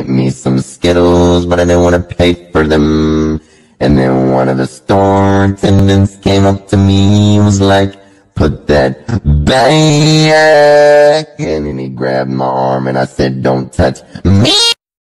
me some Skittles, but I didn't want to pay for them. And then one of the store attendants came up to me, was like, put that back. And then he grabbed my arm and I said, don't touch me.